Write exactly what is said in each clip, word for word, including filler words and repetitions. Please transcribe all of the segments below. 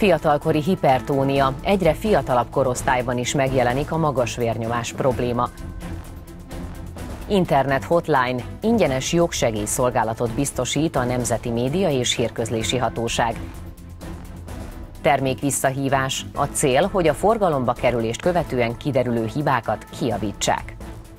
Fiatalkori hipertónia. Egyre fiatalabb korosztályban is megjelenik a magas vérnyomás probléma. Internet hotline. Ingyenes jogsegélyszolgálatot biztosít a Nemzeti Média és Hírközlési Hatóság. Termékvisszahívás. A cél, hogy a forgalomba kerülést követően kiderülő hibákat kijavítsák.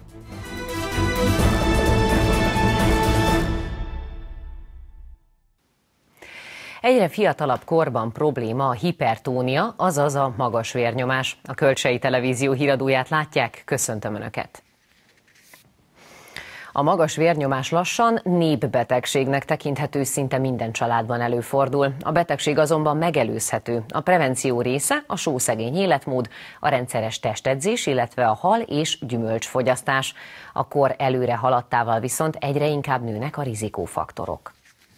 Egyre fiatalabb korban probléma a hipertónia, azaz a magas vérnyomás. A Kölcsei Televízió híradóját látják, köszöntöm Önöket! A magas vérnyomás lassan népbetegségnek tekinthető, szinte minden családban előfordul. A betegség azonban megelőzhető. A prevenció része a sószegény életmód, a rendszeres testedzés, illetve a hal és gyümölcsfogyasztás. A kor előre haladtával viszont egyre inkább nőnek a rizikófaktorok.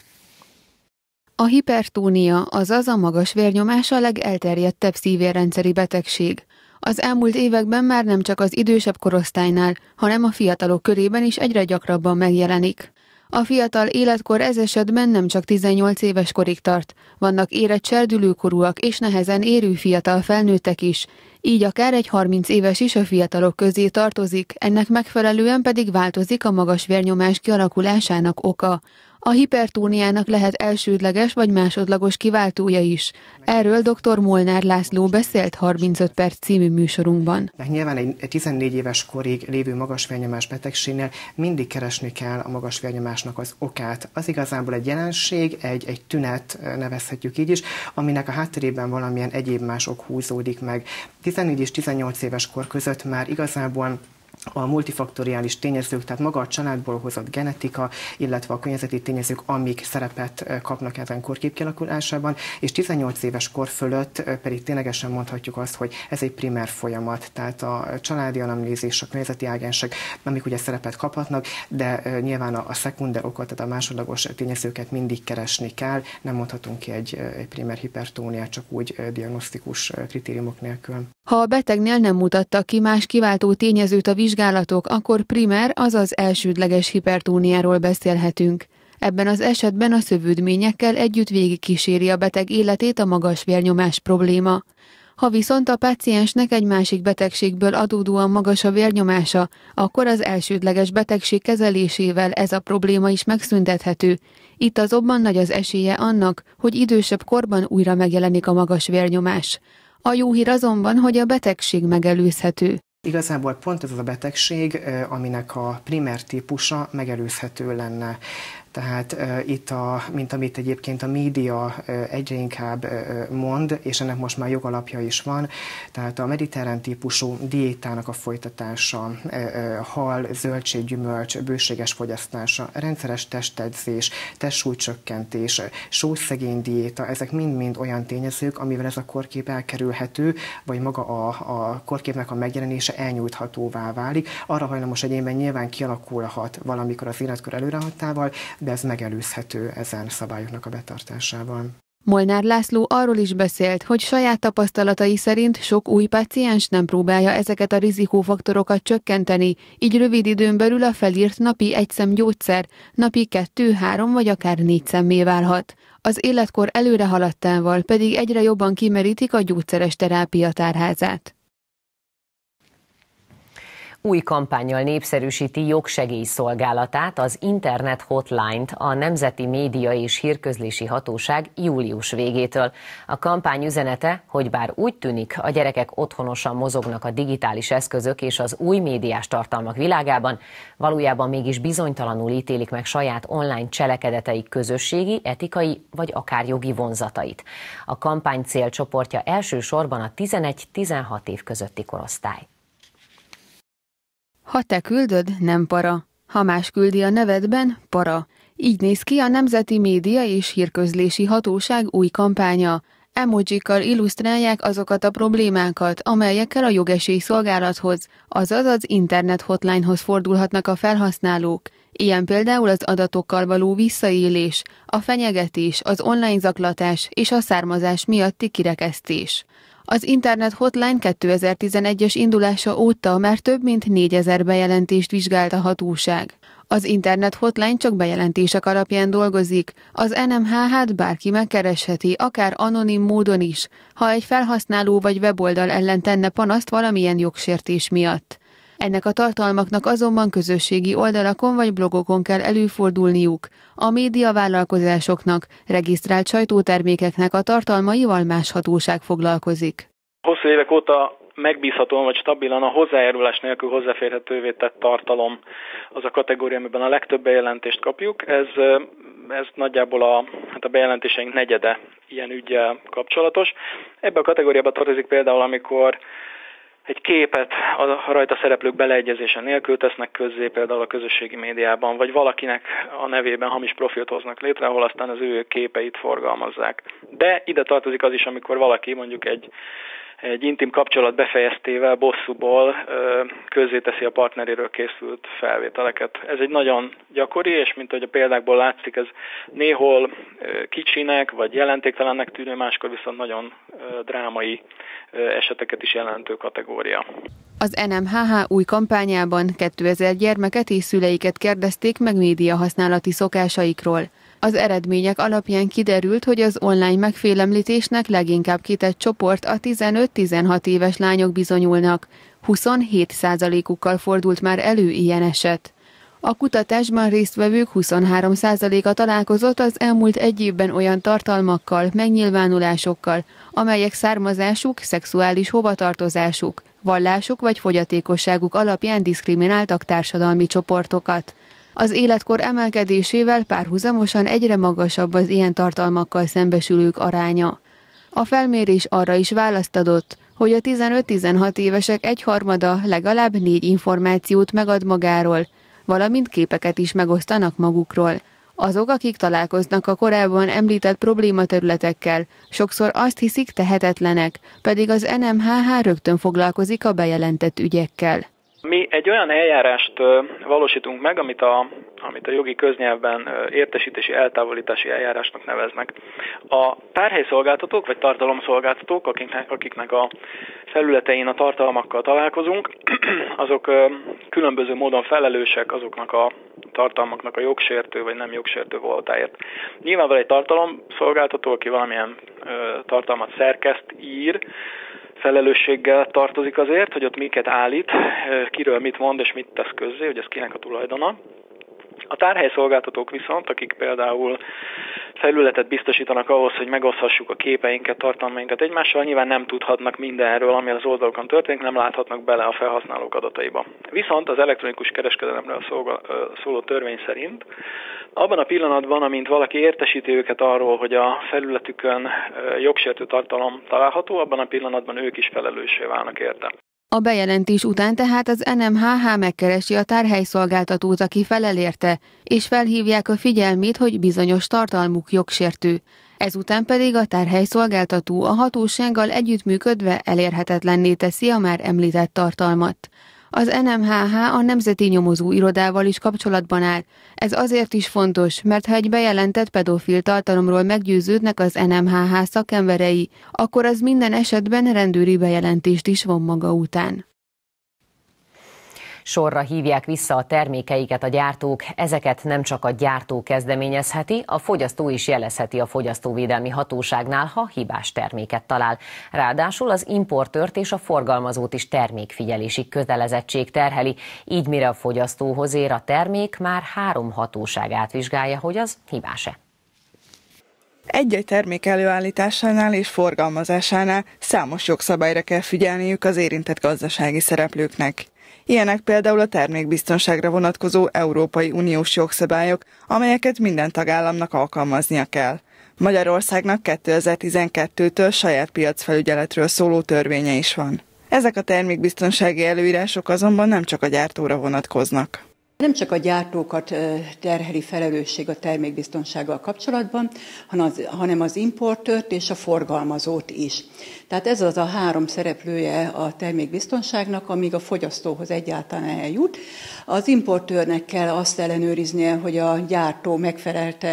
A hipertónia, azaz a magas vérnyomás a legelterjedtebb szívérrendszeri betegség. Az elmúlt években már nem csak az idősebb korosztálynál, hanem a fiatalok körében is egyre gyakrabban megjelenik. A fiatal életkor ez esetben nem csak tizennyolc éves korig tart, vannak érett serdülőkorúak és nehezen érő fiatal felnőttek is, így akár egy harminc éves is a fiatalok közé tartozik, ennek megfelelően pedig változik a magas vérnyomás kialakulásának oka. A hipertóniának lehet elsődleges vagy másodlagos kiváltója is. Erről dr. Molnár László beszélt harmincöt perc című műsorunkban. Nyilván egy tizennégy éves korig lévő magas vérnyomás betegségnél mindig keresni kell a magas vérnyomásnak az okát. Az igazából egy jelenség, egy, egy tünet, nevezhetjük így is, aminek a hátterében valamilyen egyéb más ok húzódik meg. tizennégy és tizennyolc éves kor között már igazából a multifaktoriális tényezők, tehát maga a családból hozott genetika, illetve a környezeti tényezők, amik szerepet kapnak ezen korkép kialakulásában, és tizennyolc éves kor fölött pedig ténylegesen mondhatjuk azt, hogy ez egy primer folyamat, tehát a családi anamnézis, a környezeti ágensek, amik ugye szerepet kaphatnak, de nyilván a, a szekunder okot, tehát a másodlagos tényezőket mindig keresni kell, nem mondhatunk ki egy, egy primer hipertóniát csak úgy diagnosztikus kritériumok nélkül. Ha a betegnél nem mutattak ki más kiváltó tényezőt a vizsgálatok, akkor primer, azaz elsődleges hipertóniáról beszélhetünk. Ebben az esetben a szövődményekkel együtt végigkíséri a beteg életét a magas vérnyomás probléma. Ha viszont a páciensnek egy másik betegségből adódóan magas a vérnyomása, akkor az elsődleges betegség kezelésével ez a probléma is megszüntethető. Itt azonban nagy az esélye annak, hogy idősebb korban újra megjelenik a magas vérnyomás. A jó hír azonban, hogy a betegség megelőzhető. Igazából pont ez az a betegség, aminek a primer típusa megelőzhető lenne. Tehát uh, itt, a, mint amit egyébként a média uh, egyre inkább uh, mond, és ennek most már jogalapja is van, tehát a mediterrán típusú diétának a folytatása, uh, uh, hal, zöldség, gyümölcs, bőséges fogyasztása, rendszeres testedzés, testsúlycsökkentés, sószegény diéta, ezek mind-mind olyan tényezők, amivel ez a korkép elkerülhető, vagy maga a, a korképnek a megjelenése elnyújthatóvá válik. Arra hajlamos egyénben nyilván kialakulhat valamikor az életkor előrehaladtával, de ez megelőzhető ezen szabályoknak a betartásával. Molnár László arról is beszélt, hogy saját tapasztalatai szerint sok új páciens nem próbálja ezeket a rizikófaktorokat csökkenteni, így rövid időn belül a felírt napi egy szem gyógyszer napi kettő, három vagy akár négy szemmé válhat. Az életkor előre haladtával pedig egyre jobban kimerítik a gyógyszeres terápia tárházát. Új kampánnyal népszerűsíti jogsegélyszolgálatát, az Internet Hotline-t a Nemzeti Média és Hírközlési Hatóság július végétől. A kampány üzenete, hogy bár úgy tűnik, a gyerekek otthonosan mozognak a digitális eszközök és az új médiás tartalmak világában, valójában mégis bizonytalanul ítélik meg saját online cselekedeteik közösségi, etikai vagy akár jogi vonzatait. A kampány célcsoportja elsősorban a tizenegy-tizenhat év közötti korosztály. Ha te küldöd, nem para. Ha más küldi a nevedben, para. Így néz ki a Nemzeti Média és Hírközlési Hatóság új kampánya. Emojikkal illusztrálják azokat a problémákat, amelyekkel a jogesélyszolgálathoz, azaz az Internet Hotline-hoz fordulhatnak a felhasználók. Ilyen például az adatokkal való visszaélés, a fenyegetés, az online zaklatás és a származás miatti kirekesztés. Az Internet Hotline kétezer-tizenegyes indulása óta már több mint négyezer bejelentést vizsgált a hatóság. Az internet hotline csak bejelentések alapján dolgozik, az en em há há-t bárki megkeresheti, akár anonim módon is, ha egy felhasználó vagy weboldal ellen tenne panaszt valamilyen jogsértés miatt. Ennek a tartalmaknak azonban közösségi oldalakon vagy blogokon kell előfordulniuk. A médiavállalkozásoknak, regisztrált sajtótermékeknek a tartalmaival más hatóság foglalkozik. Hosszú évek óta megbízhatóan vagy stabilan a hozzájárulás nélkül hozzáférhetővé tett tartalom az a kategória, amiben a legtöbb bejelentést kapjuk. Ez, ez nagyjából a, hát a bejelentéseink negyede ilyen üggyel kapcsolatos. Ebbe a kategóriába tartozik például, amikor egy képet a rajta szereplők beleegyezése nélkül tesznek közzé például a közösségi médiában, vagy valakinek a nevében hamis profilt hoznak létre, ahol aztán az ő képeit forgalmazzák. De ide tartozik az is, amikor valaki mondjuk egy egy intim kapcsolat befejeztével, bosszúból közzéteszi a partneréről készült felvételeket. Ez egy nagyon gyakori, és mint ahogy a példákból látszik, ez néhol kicsinek vagy jelentéktelennek tűnő, máskor viszont nagyon drámai eseteket is jelentő kategória. Az en em há há új kampányában kétezer gyermeket és szüleiket kérdezték meg médiahasználati szokásaikról. Az eredmények alapján kiderült, hogy az online megfélemlítésnek leginkább kitett csoport a tizenöt-tizenhat éves lányok bizonyulnak. huszonhét százalékukkal fordult már elő ilyen eset. A kutatásban résztvevők huszonhárom százaléka találkozott az elmúlt egy évben olyan tartalmakkal, megnyilvánulásokkal, amelyek származásuk, szexuális hovatartozásuk, vallásuk vagy fogyatékosságuk alapján diszkrimináltak társadalmi csoportokat. Az életkor emelkedésével párhuzamosan egyre magasabb az ilyen tartalmakkal szembesülők aránya. A felmérés arra is választ adott, hogy a tizenöt-tizenhat évesek egyharmada legalább négy információt megad magáról, valamint képeket is megosztanak magukról. Azok, akik találkoznak a korábban említett problématerületekkel, sokszor azt hiszik tehetetlenek, pedig az en em há há rögtön foglalkozik a bejelentett ügyekkel. Mi egy olyan eljárást valósítunk meg, amit a, amit a jogi köznyelvben értesítési eltávolítási eljárásnak neveznek. A tárhelyszolgáltatók vagy tartalomszolgáltatók, akiknek, akiknek a felületein a tartalmakkal találkozunk, azok különböző módon felelősek azoknak a tartalmaknak a jogsértő vagy nem jogsértő voltáért. Nyilvánvalóan egy tartalomszolgáltató, aki valamilyen tartalmat szerkeszt, ír, felelősséggel tartozik azért, hogy ott miket állít, kiről mit mond és mit tesz közzé, hogy ez kinek a tulajdona. A tárhelyszolgáltatók viszont, akik például felületet biztosítanak ahhoz, hogy megoszthassuk a képeinket, tartalmainkat egymással, nyilván nem tudhatnak mindenről, ami az oldalokon történik, nem láthatnak bele a felhasználók adataiba. Viszont az elektronikus kereskedelemről szóló törvény szerint abban a pillanatban, amint valaki értesíti őket arról, hogy a felületükön jogsértő tartalom található, abban a pillanatban ők is felelőssé válnak érte. A bejelentés után tehát az en em há há megkeresi a tárhelyszolgáltatót, aki felel érte, és felhívják a figyelmét, hogy bizonyos tartalmuk jogsértő. Ezután pedig a tárhelyszolgáltató a hatósággal együttműködve elérhetetlenné teszi a már említett tartalmat. Az en em há há a Nemzeti Nyomozó Irodával is kapcsolatban áll. Ez azért is fontos, mert ha egy bejelentett pedofil tartalomról meggyőződnek az en em há há szakemberei, akkor az minden esetben rendőri bejelentést is von maga után. Sorra hívják vissza a termékeiket a gyártók, ezeket nem csak a gyártó kezdeményezheti, a fogyasztó is jelezheti a fogyasztóvédelmi hatóságnál, ha hibás terméket talál. Ráadásul az importőrt és a forgalmazót is termékfigyelési kötelezettség terheli, így mire a fogyasztóhoz ér a termék, már három hatóság átvizsgálja, hogy az hibás-e. Egy-egy termék előállításánál és forgalmazásánál számos jogszabályra kell figyelniük az érintett gazdasági szereplőknek. Ilyenek például a termékbiztonságra vonatkozó Európai Uniós jogszabályok, amelyeket minden tagállamnak alkalmaznia kell. Magyarországnak kétezer-tizenkettőtől saját piacfelügyeletről szóló törvénye is van. Ezek a termékbiztonsági előírások azonban nem csak a gyártóra vonatkoznak. Nem csak a gyártókat terheli felelősség a termékbiztonsággal kapcsolatban, hanem az importőrt és a forgalmazót is. Tehát ez az a három szereplője a termékbiztonságnak, amíg a fogyasztóhoz egyáltalán eljut. Az importőrnek kell azt ellenőriznie, hogy a gyártó megfelelte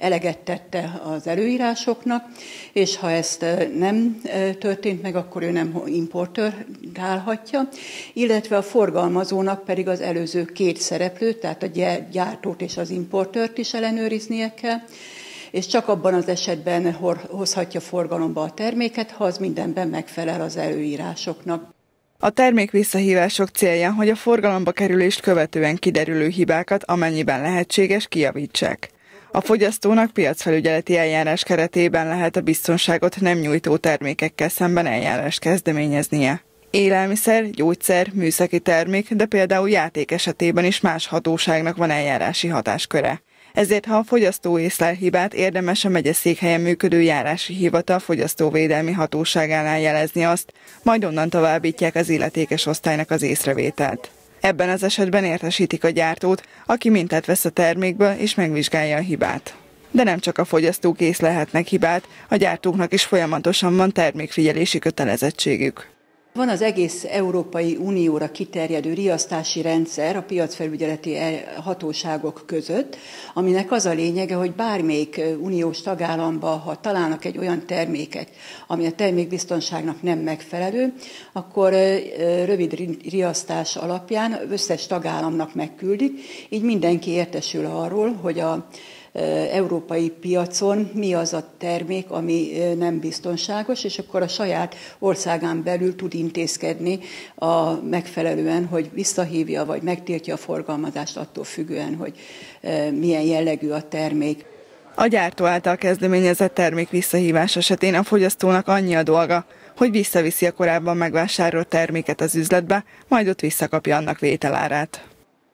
eleget tette az előírásoknak, és ha ezt nem történt meg, akkor ő nem importálhatja, illetve a forgalmazónak pedig az előző két szereplőt, tehát a gyártót és az importőrt is ellenőriznie kell, és csak abban az esetben hozhatja forgalomba a terméket, ha az mindenben megfelel az előírásoknak. A termék visszahívások célja, hogy a forgalomba kerülést követően kiderülő hibákat, amennyiben lehetséges, kijavítsák. A fogyasztónak piacfelügyeleti eljárás keretében lehet a biztonságot nem nyújtó termékekkel szemben eljárást kezdeményeznie. Élelmiszer, gyógyszer, műszaki termék, de például játék esetében is más hatóságnak van eljárási hatásköre. Ezért, ha a fogyasztó észlel hibát, érdemes a megyeszékhelyen működő járási hivatal fogyasztóvédelmi hatóságánál jelezni azt, majd onnan továbbítják az illetékes osztálynak az észrevételt. Ebben az esetben értesítik a gyártót, aki mintát vesz a termékből és megvizsgálja a hibát. De nem csak a fogyasztók észlelhetnek hibát, a gyártóknak is folyamatosan van termékfigyelési kötelezettségük. Van az egész Európai Unióra kiterjedő riasztási rendszer a piacfelügyeleti hatóságok között, aminek az a lényege, hogy bármelyik uniós tagállamban, ha találnak egy olyan terméket, ami a termékbiztonságnak nem megfelelő, akkor rövid riasztás alapján összes tagállamnak megküldik, így mindenki értesül arról, hogy a európai piacon mi az a termék, ami nem biztonságos, és akkor a saját országán belül tud intézkedni a megfelelően, hogy visszahívja vagy megtiltja a forgalmazást attól függően, hogy milyen jellegű a termék. A gyártó által kezdeményezett termék visszahívás esetén a fogyasztónak annyi a dolga, hogy visszaviszi a korábban megvásárolt terméket az üzletbe, majd ott visszakapja annak vételárát.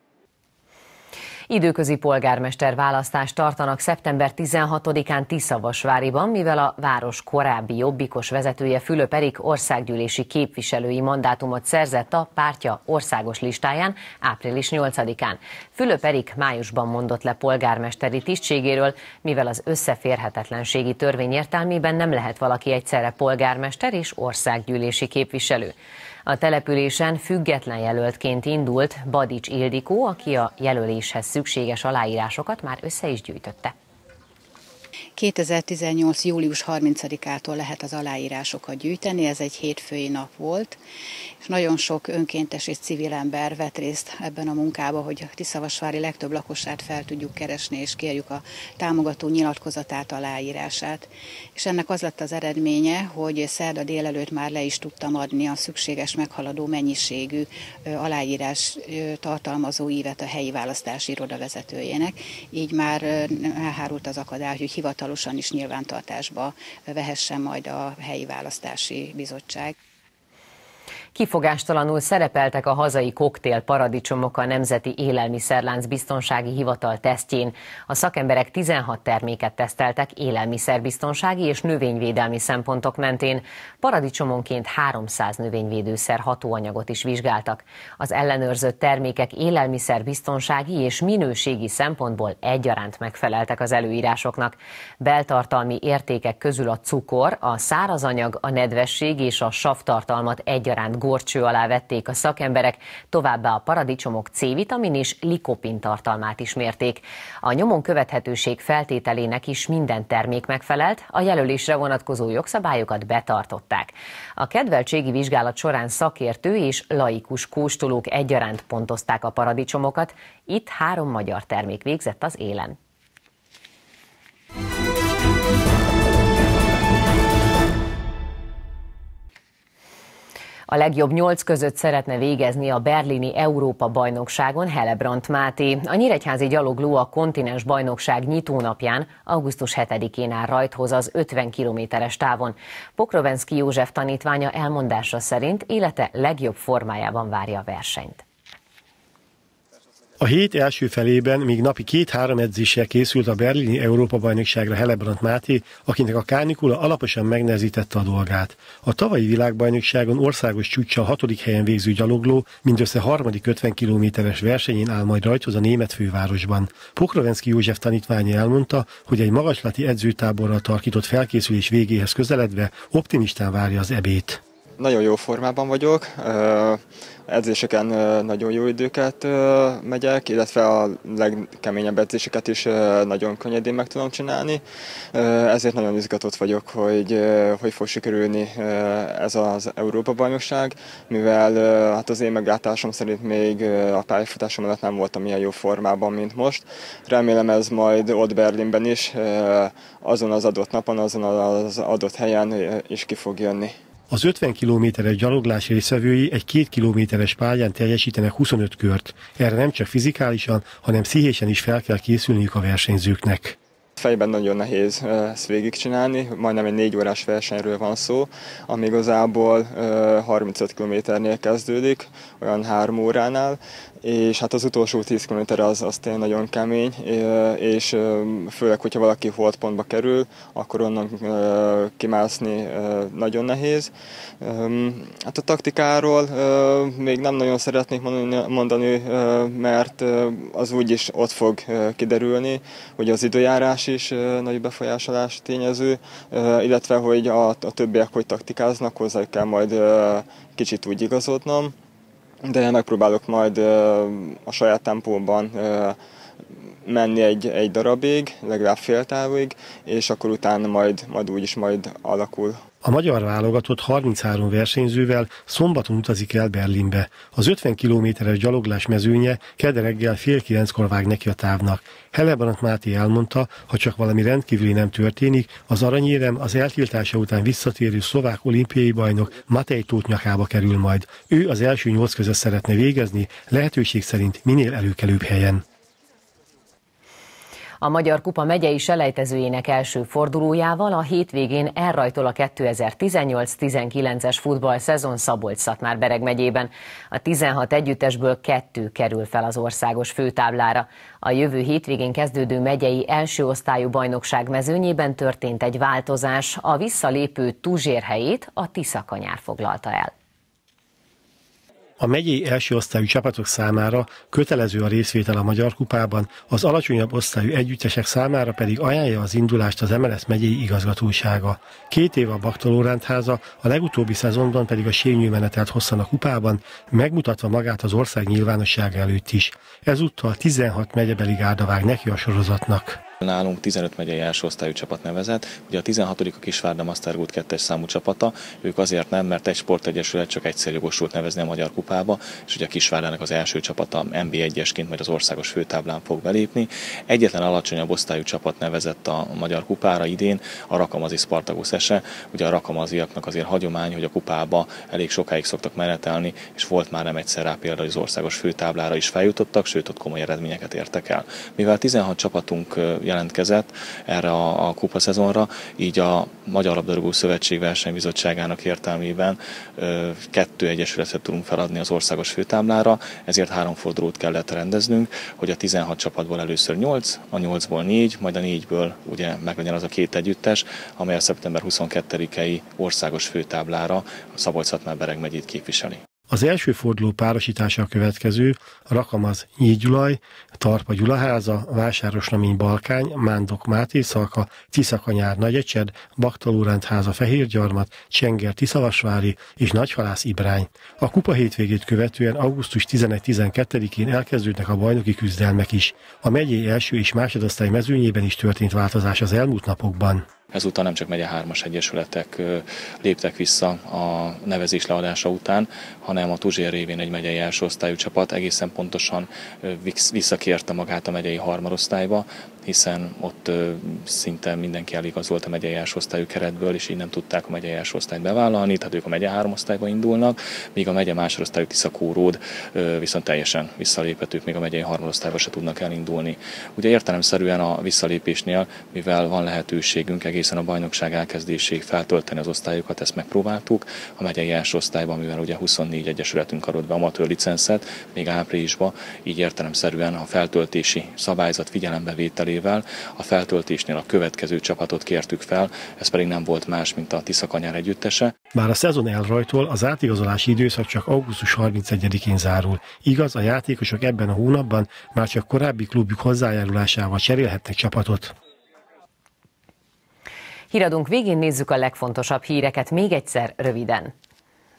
Időközi polgármester választást tartanak szeptember tizenhatodikán Tiszavasváriban, mivel a város korábbi jobbikos vezetője Fülöp Erik országgyűlési képviselői mandátumot szerzett a pártja országos listáján április nyolcadikán. Fülöp Erik májusban mondott le polgármesteri tisztségéről, mivel az összeférhetetlenségi törvény értelmében nem lehet valaki egyszerre polgármester és országgyűlési képviselő. A településen független jelöltként indult Badics Ildikó, aki a jelöléshez szükséges aláírásokat már össze is gyűjtötte. kétezer-tizennyolc. július harmincadikától lehet az aláírásokat gyűjteni, ez egy hétfői nap volt, és nagyon sok önkéntes és civil ember vett részt ebben a munkában, hogy a Tiszavasvári legtöbb lakosát fel tudjuk keresni, és kérjük a támogató nyilatkozatát, aláírását. És ennek az lett az eredménye, hogy szerda délelőtt már le is tudtam adni a szükséges meghaladó mennyiségű aláírás tartalmazó ívet a helyi választási iroda vezetőjének, így már elhárult az akadály, hogy hivatalosan is nyilvántartásba vehessen majd a helyi választási bizottság. Kifogástalanul szerepeltek a hazai koktél paradicsomok a Nemzeti Élelmiszerlánc Biztonsági Hivatal tesztjén. A szakemberek tizenhat terméket teszteltek élelmiszerbiztonsági és növényvédelmi szempontok mentén. Paradicsomonként háromszáz növényvédőszer hatóanyagot is vizsgáltak. Az ellenőrzött termékek élelmiszerbiztonsági és minőségi szempontból egyaránt megfeleltek az előírásoknak. Beltartalmi értékek közül a cukor, a szárazanyag, a nedvesség és a savtartalmat egyaránt górcső alá vették a szakemberek, továbbá a paradicsomok C-vitamin és likopin tartalmát is mérték. A nyomon követhetőség feltételének is minden termék megfelelt, a jelölésre vonatkozó jogszabályokat betartották. A kedveltségi vizsgálat során szakértő és laikus kóstolók egyaránt pontozták a paradicsomokat, itt három magyar termék végzett az élen. A legjobb nyolc között szeretne végezni a berlini Európa-bajnokságon Hellebrandt Máté. A nyíregyházi gyalogló a kontinens bajnokság nyitónapján, augusztus hetedikén áll rajthoz az ötven kilométeres távon. Pokrovenszky József tanítványa elmondása szerint élete legjobb formájában várja a versenyt. A hét első felében még napi két-három edzéssel készült a berlini Európa-bajnokságra Hellebrandt Máté, akinek a kánikula alaposan megnehezítette a dolgát. A tavalyi világbajnokságon országos csúccsal hatodik helyen végző gyalogló mindössze harmadik ötven kilométeres versenyén áll majd rajthoz a német fővárosban. Pokrovenszky József tanítványa elmondta, hogy egy magaslati edzőtáborral tarkított felkészülés végéhez közeledve optimistán várja az ebét. Nagyon jó formában vagyok, edzéseken nagyon jó időket megyek, illetve a legkeményebb edzéseket is nagyon könnyedén meg tudom csinálni. Ezért nagyon izgatott vagyok, hogy hogy fog sikerülni ez az Európa-bajnokság, mivel hát az én meglátásom szerint még a pályafutásom alatt nem voltam ilyen jó formában, mint most. Remélem ez majd ott Berlinben is, azon az adott napon, azon az adott helyen is ki fog jönni. Az ötven kilométeres gyaloglás résztvevői egy két kilométeres pályán teljesítenek huszonöt kört. Erre nem csak fizikálisan, hanem pszichésen is fel kell készülniük a versenyzőknek. Fejben nagyon nehéz ezt végigcsinálni, majdnem egy négy órás versenyről van szó, ami igazából harmincöt kilométernél kezdődik, olyan három óránál, és hát az utolsó tíz kilométer az, az tényleg nagyon kemény, és főleg, hogyha valaki holdpontba kerül, akkor onnan kimászni nagyon nehéz. Hát a taktikáról még nem nagyon szeretnék mondani, mert az úgyis ott fog kiderülni, hogy az időjárás is nagy befolyásolás tényező, illetve hogy a, a többiek hogy taktikáznak, hozzá kell majd kicsit úgy igazodnom, de megpróbálok majd a saját tempóban menni egy, egy darabig, legalább fél távig, és akkor utána majd, majd úgyis majd alakul. A magyar válogatott harminchárom versenyzővel szombaton utazik el Berlinbe. Az ötven kilométeres gyaloglás mezőnye kedde reggel fél kilenckor vág neki a távnak. Helebrant Máté elmondta, ha csak valami rendkívüli nem történik, az aranyérem az eltiltása után visszatérő szlovák olimpiai bajnok Matej Tóth nyakába kerül majd. Ő az első nyolc között szeretne végezni, lehetőség szerint minél előkelőbb helyen. A Magyar Kupa megyei selejtezőjének első fordulójával a hétvégén elrajtol a kétezer-tizennyolc tizenkilences futballszezon Szabolcs-Szatmár-Bereg megyében. A tizenhat együttesből kettő kerül fel az országos főtáblára. A jövő hétvégén kezdődő megyei első osztályú bajnokság mezőnyében történt egy változás, a visszalépő Tuzsér helyét a Tiszakanyár foglalta el. A megyei első osztályú csapatok számára kötelező a részvétel a Magyar Kupában, az alacsonyabb osztályú együttesek számára pedig ajánlja az indulást az em el es megyei igazgatósága. Két év a Bakta-Lórántháza, a legutóbbi szezonban pedig a sérnyőmenetelt hosszan a kupában, megmutatva magát az ország nyilvánossága előtt is. Ezúttal tizenhat megyebeli gárda vág neki a sorozatnak. Nálunk tizenöt megyei első osztályú csapat nevezett, ugye a tizenhatodik a Kisvárda Mastergood kettes számú csapata, ők azért nem, mert egy sportegyesület csak egyszer jogosult nevezni a Magyar Kupába, és ugye a Kisvárdának az első csapata em bé egyesként majd az országos főtáblán fog belépni. Egyetlen alacsonyabb osztályú csapat nevezett a Magyar Kupára idén, a Rakamazi Spartacus Ese. Ugye a rakamaziaknak azért hagyomány, hogy a kupába elég sokáig szoktak menetelni, és volt már nem egyszer rá például, hogy az országos főtáblára is feljutottak, sőt ott komoly eredményeket értek el. Mivel tizenhat csapatunk jelentkezett erre a, a kupa szezonra, így a Magyar Labdarúgó Szövetség versenybizottságának értelmében ö, kettő egyesületet tudunk feladni az országos főtáblára, ezért három fordulót kellett rendeznünk, hogy a tizenhat csapatból először nyolc, a nyolcból négy, majd a négyből ugye meglegyen az a két együttes, amely a szeptember huszonkettedikei országos főtáblára a Szabolcs-Szatmár-Bereg megyét képviseli. Az első forduló párosítása a következő: Rakamaz Nyígyulaj, Tarpa Gyulaháza, Vásárosnamény Balkány, Mándok Máté Szalka, Tiszakanyár Nagyecsed, Bakta-Lórántháza Fehérgyarmat, Csenger Tiszavasvári és Nagyhalász Ibrány. A kupa hétvégét követően augusztus tizenegy-tizenkettedikén elkezdődnek a bajnoki küzdelmek is. A megyei első és másodosztály mezőnyében is történt változás az elmúlt napokban. Ezúttal nem csak megye hármas egyesületek léptek vissza a nevezés leadása után, hanem a Tuzsér révén egy megyei első osztályú csapat egészen pontosan visszakérte magát a megyei harmadosztályba, hiszen ott szinte mindenki eligazolt a megyei első osztályú keretből, és így nem tudták a megyei első osztályt bevállalni, tehát ők a megye három osztályba indulnak, míg a megye másodosztályú Tiszakóród viszont teljesen visszalépett, ők még a megyei harmadosztályba se tudnak elindulni. Ugye értelemszerűen a visszalépésnél, mivel van lehetőségünk egészen a bajnokság elkezdéséig feltölteni az osztályokat, ezt megpróbáltuk. A megyei első osztályban, mivel ugye huszonnégy egyesületünk adott be amatőr licenszet, még áprilisban, így értelemszerűen a feltöltési szabályzat figyelembevételével a feltöltésnél a következő csapatot kértük fel, ez pedig nem volt más, mint a Tiszakanyár együttese. Bár a szezon elrajtol, az átigazolási időszak csak augusztus harmincegyedikén zárul. Igaz, a játékosok ebben a hónapban már csak korábbi klubjuk hozzájárulásával cserélhetnek csapatot. Híradónk végén nézzük a legfontosabb híreket még egyszer röviden.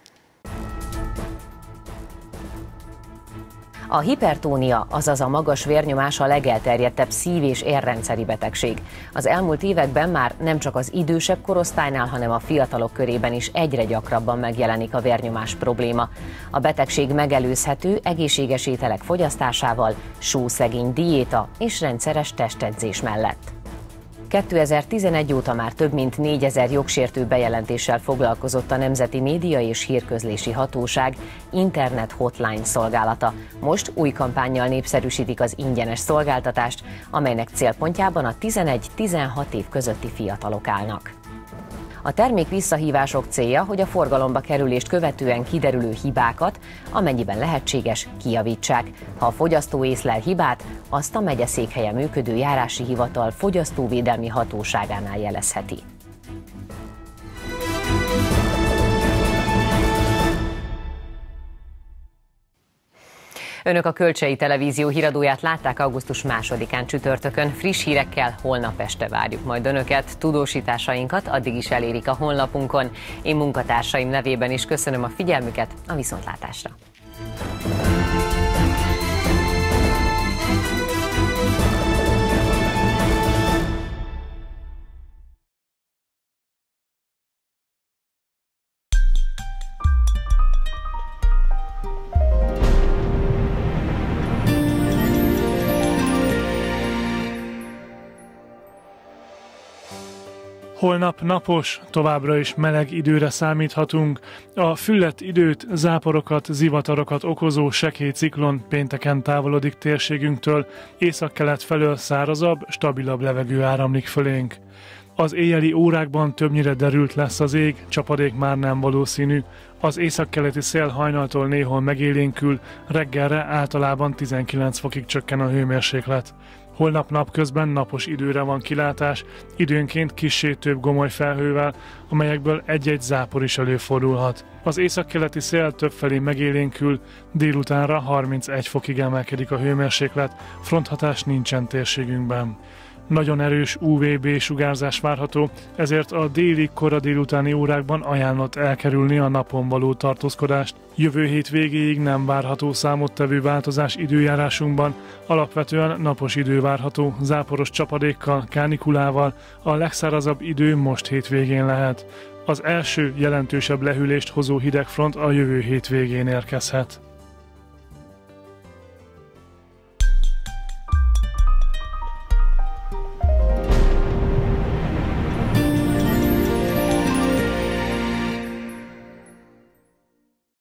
A hipertónia, azaz a magas vérnyomás a legelterjedtebb szív- és érrendszeri betegség. Az elmúlt években már nem csak az idősebb korosztálynál, hanem a fiatalok körében is egyre gyakrabban megjelenik a vérnyomás probléma. A betegség megelőzhető egészséges ételek fogyasztásával, sószegény diéta és rendszeres testedzés mellett. kétezer-tizenegy óta már több mint négyezer jogsértő bejelentéssel foglalkozott a Nemzeti Média és Hírközlési Hatóság internet hotline szolgálata. Most új kampánnyal népszerűsítik az ingyenes szolgáltatást, amelynek célpontjában a tizenegy-tizenhat év közötti fiatalok állnak. A termék visszahívások célja, hogy a forgalomba kerülést követően kiderülő hibákat, amennyiben lehetséges, kijavítsák. Ha a fogyasztó észlel hibát, azt a megyeszékhelyen működő járási hivatal fogyasztóvédelmi hatóságánál jelezheti. Önök a Kölcsei Televízió híradóját látták augusztus másodikán csütörtökön. Friss hírekkel holnap este várjuk majd Önöket. Tudósításainkat addig is elérik a honlapunkon. Én munkatársaim nevében is köszönöm a figyelmüket, a viszontlátásra. Holnap napos, továbbra is meleg időre számíthatunk. A füllett időt, záporokat, zivatarokat okozó sekély ciklon pénteken távolodik térségünktől, északkelet felől szárazabb, stabilabb levegő áramlik fölénk. Az éjjeli órákban többnyire derült lesz az ég, csapadék már nem valószínű. Az északkeleti szél hajnaltól néhol megélénkül, reggelre általában tizenkilenc fokig csökken a hőmérséklet. Holnap napközben napos időre van kilátás, időnként kissé több gomoly felhővel, amelyekből egy-egy zápor is előfordulhat. Az északkeleti szél többfelé megélénkül, délutánra harmincegy fokig emelkedik a hőmérséklet, fronthatás nincsen térségünkben. Nagyon erős u vé bé sugárzás várható, ezért a déli, kora délutáni órákban ajánlott elkerülni a napon való tartózkodást. Jövő hét végéig nem várható számottevő változás időjárásunkban, alapvetően napos idő várható, záporos csapadékkal, kánikulával, a legszárazabb idő most hétvégén lehet. Az első jelentősebb lehűlést hozó hidegfront a jövő hétvégén érkezhet.